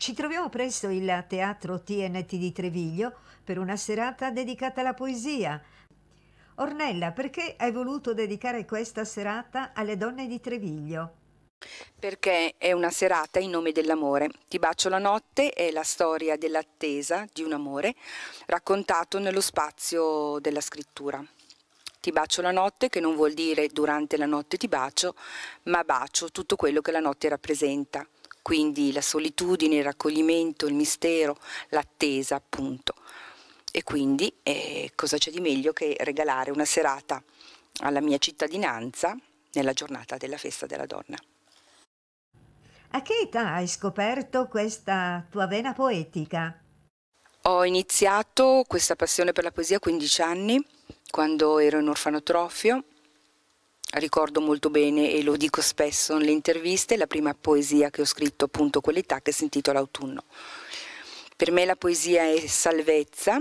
Ci troviamo presso il Teatro TNT di Treviglio per una serata dedicata alla poesia. Ornella, perché hai voluto dedicare questa serata alle donne di Treviglio? Perché è una serata in nome dell'amore. Ti bacio la notte è la storia dell'attesa di un amore raccontato nello spazio della scrittura. Ti bacio la notte, che non vuol dire durante la notte ti bacio, ma bacio tutto quello che la notte rappresenta. Quindi la solitudine, il raccoglimento, il mistero, l'attesa, appunto. E quindi cosa c'è di meglio che regalare una serata alla mia cittadinanza nella giornata della festa della donna. A che età hai scoperto questa tua vena poetica? Ho iniziato questa passione per la poesia a 15 anni, quando ero in orfanotrofio. Ricordo molto bene, e lo dico spesso nelle interviste, la prima poesia che ho scritto appunto a quell'età, che si intitola Autunno. Per me la poesia è salvezza,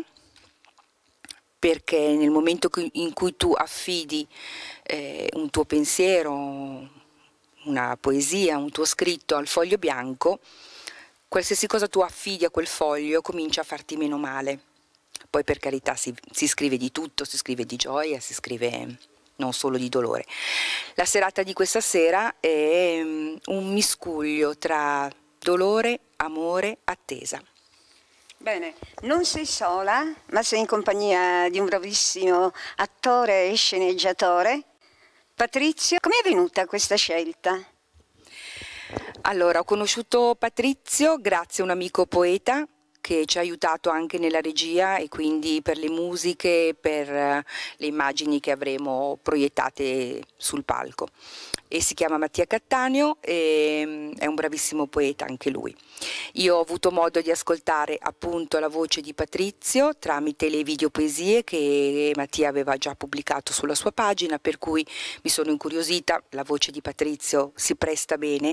perché nel momento in cui tu affidi un tuo pensiero, una poesia, un tuo scritto al foglio bianco, qualsiasi cosa tu affidi a quel foglio comincia a farti meno male. Poi per carità si scrive di tutto, si scrive di gioia, si scrive non solo di dolore. La serata di questa sera è un miscuglio tra dolore, amore, attesa. Bene, non sei sola, ma sei in compagnia di un bravissimo attore e sceneggiatore. Patrizio, come è venuta questa scelta? Allora, ho conosciuto Patrizio grazie a un amico poeta che ci ha aiutato anche nella regia e quindi per le musiche, per le immagini che avremo proiettate sul palco. E si chiama Mattia Cattaneo e è un bravissimo poeta anche lui. Io ho avuto modo di ascoltare appunto la voce di Patrizio tramite le videopoesie che Mattia aveva già pubblicato sulla sua pagina, per cui mi sono incuriosita. La voce di Patrizio si presta bene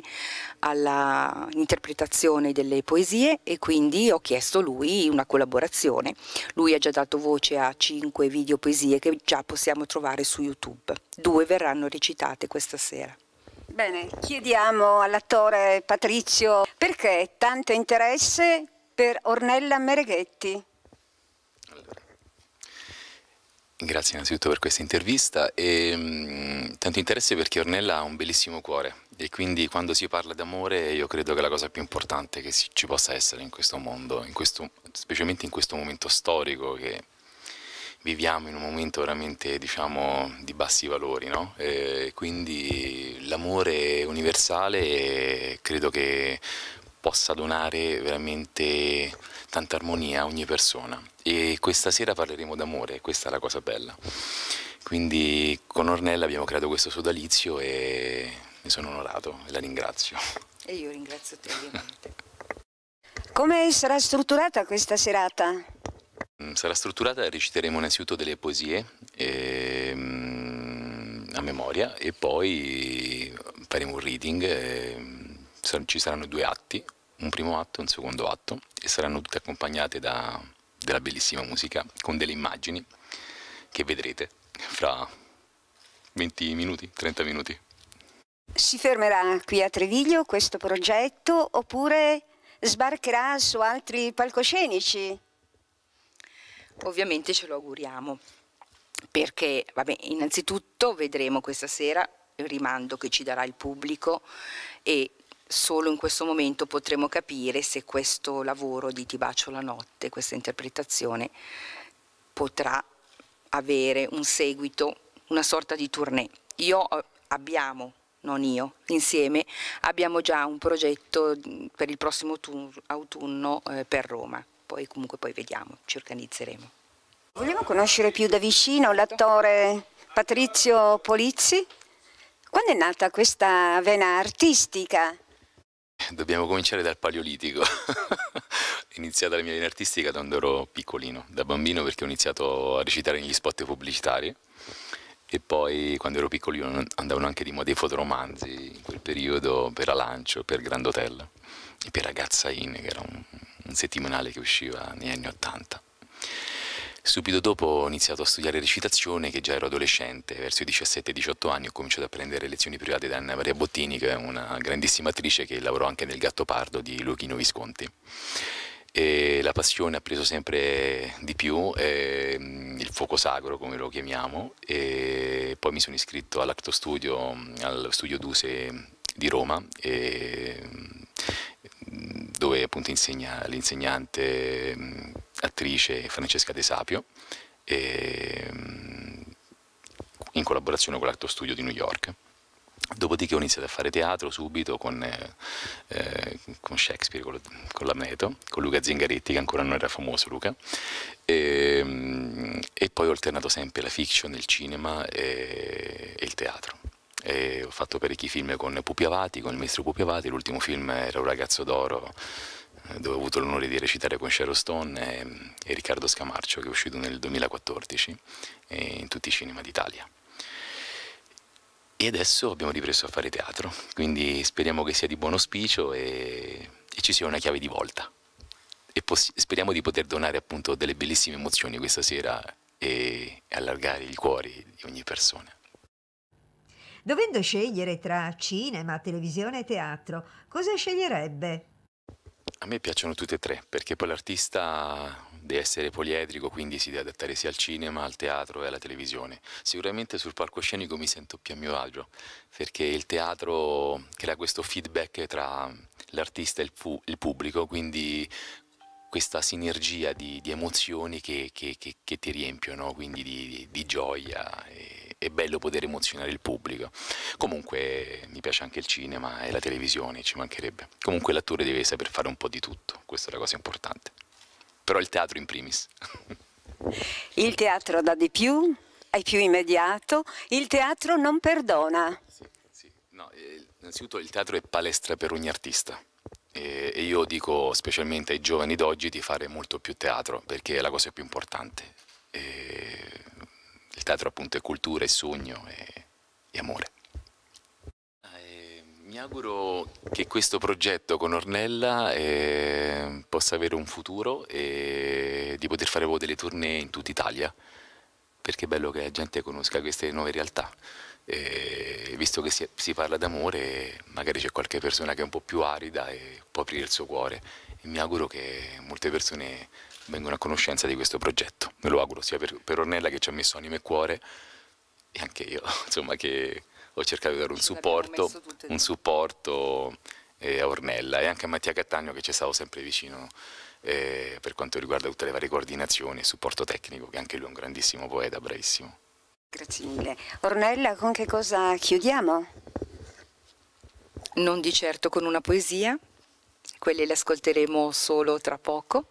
all'interpretazione delle poesie e quindi ho chiesto a lui una collaborazione. Lui ha già dato voce a 5 videopoesie che già possiamo trovare su YouTube. 2 verranno recitate questa sera. Bene, chiediamo all'attore Patrizio perché tanto interesse per Ornella Mereghetti. Allora, grazie innanzitutto per questa intervista e tanto interesse perché Ornella ha un bellissimo cuore e quindi quando si parla d'amore io credo che la cosa più importante che ci possa essere in questo mondo, specialmente in questo momento storico che viviamo, in un momento veramente, diciamo, di bassi valori, no? E quindi l'amore universale credo che possa donare veramente tanta armonia a ogni persona. E questa sera parleremo d'amore, questa è la cosa bella. Quindi con Ornella abbiamo creato questo sodalizio e ne sono onorato e la ringrazio. E io ringrazio te ovviamente. Come sarà strutturata questa serata? Sarà strutturata, reciteremo innanzitutto delle poesie a memoria e poi faremo un reading, ci saranno 2 atti, un primo atto e un secondo atto e saranno tutte accompagnate della bellissima musica con delle immagini che vedrete fra 20 minuti, 30 minuti. Si fermerà qui a Treviglio questo progetto oppure sbarcherà su altri palcoscenici? Ovviamente ce lo auguriamo, perché vabbè, innanzitutto vedremo questa sera il rimando che ci darà il pubblico e solo in questo momento potremo capire se questo lavoro di Ti bacio la notte, questa interpretazione, potrà avere un seguito, una sorta di tournée. Insieme abbiamo già un progetto per il prossimo autunno per Roma. Poi vediamo, ci organizzeremo. Vogliamo conoscere più da vicino l'attore Patrizio Polizzi? Quando è nata questa vena artistica? Dobbiamo cominciare dal Paleolitico. È iniziata la mia vena artistica quando ero piccolino, da bambino, perché ho iniziato a recitare negli spot pubblicitari e poi quando ero piccolino andavano anche di moda i fotoromanzi in quel periodo per Alancio, per Grand Hotel e per Ragazza In, che era un settimanale che usciva negli anni '80. Subito dopo ho iniziato a studiare recitazione, che già ero adolescente, verso i 17-18 anni ho cominciato a prendere lezioni private da Anna Maria Bottini, che è una grandissima attrice che lavorò anche nel Gattopardo di Luchino Visconti. E la passione ha preso sempre di più, il fuoco sacro come lo chiamiamo, e poi mi sono iscritto all'Acto Studio, al Studio Duse di Roma, dove appunto insegna l'insegnante attrice Francesca De Sapio, in collaborazione con l'Acto Studio di New York. Dopodiché ho iniziato a fare teatro subito con Shakespeare, con l'Amleto, con Luca Zingaretti, che ancora non era famoso Luca, e poi ho alternato sempre la fiction, il cinema e il teatro. Ho fatto parecchi film con Pupi Avati, con il maestro Pupi Avati. L'ultimo film era Un ragazzo d'oro, dove ho avuto l'onore di recitare con Sharon Stone e Riccardo Scamarcio, che è uscito nel 2014 in tutti i cinema d'Italia. E adesso abbiamo ripreso a fare teatro, quindi speriamo che sia di buon auspicio e ci sia una chiave di volta. E speriamo di poter donare appunto delle bellissime emozioni questa sera e allargare i cuori di ogni persona. Dovendo scegliere tra cinema, televisione e teatro, cosa sceglierebbe? A me piacciono tutte e tre, perché poi l'artista deve essere poliedrico, quindi si deve adattare sia al cinema, al teatro e alla televisione. Sicuramente sul palcoscenico mi sento più a mio agio, perché il teatro crea questo feedback tra l'artista e il pubblico, quindi questa sinergia di emozioni che ti riempiono, quindi di gioia. È bello poter emozionare il pubblico. Comunque mi piace anche il cinema e la televisione, ci mancherebbe. Comunque l'attore deve saper fare un po' di tutto, questa è la cosa importante. Però il teatro in primis. Il teatro dà di più, è più immediato, il teatro non perdona. Sì. No, innanzitutto il teatro è palestra per ogni artista. E io dico specialmente ai giovani d'oggi di fare molto più teatro, perché è la cosa più importante. Il teatro appunto è cultura, è sogno, è amore. Mi auguro che questo progetto con Ornella possa avere un futuro e di poter fare delle tournée in tutta Italia, perché è bello che la gente conosca queste nuove realtà. Visto che si parla d'amore, magari c'è qualche persona che è un po' più arida e può aprire il suo cuore, e mi auguro che molte persone vengano a conoscenza di questo progetto. Me lo auguro sia per Ornella, che ci ha messo anima e cuore, e anche io, insomma, che ho cercato di dare un supporto a Ornella, e anche a Mattia Cattaneo, che ci è stato sempre vicino per quanto riguarda tutte le varie coordinazioni e supporto tecnico, che anche lui è un grandissimo poeta, bravissimo. Grazie mille. Ornella, con che cosa chiudiamo? Non di certo con una poesia, quelle le ascolteremo solo tra poco,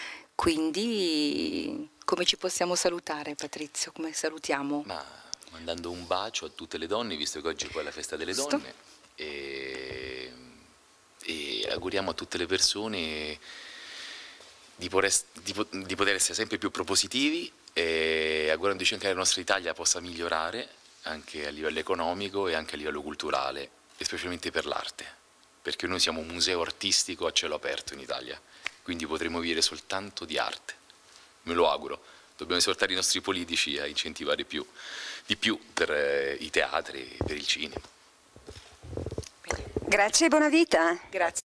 quindi come ci possiamo salutare, Patrizio? Come salutiamo? Ma mandando un bacio a tutte le donne, visto che oggi poi è la festa delle donne, e auguriamo a tutte le persone di poter essere sempre più propositivi, e augurandoci anche che la nostra Italia possa migliorare anche a livello economico e anche a livello culturale, e specialmente per l'arte, perché noi siamo un museo artistico a cielo aperto in Italia, quindi potremo vivere soltanto di arte. Me lo auguro. Dobbiamo esortare i nostri politici a incentivare di più per i teatri, per il cinema. Grazie e buona vita. Grazie.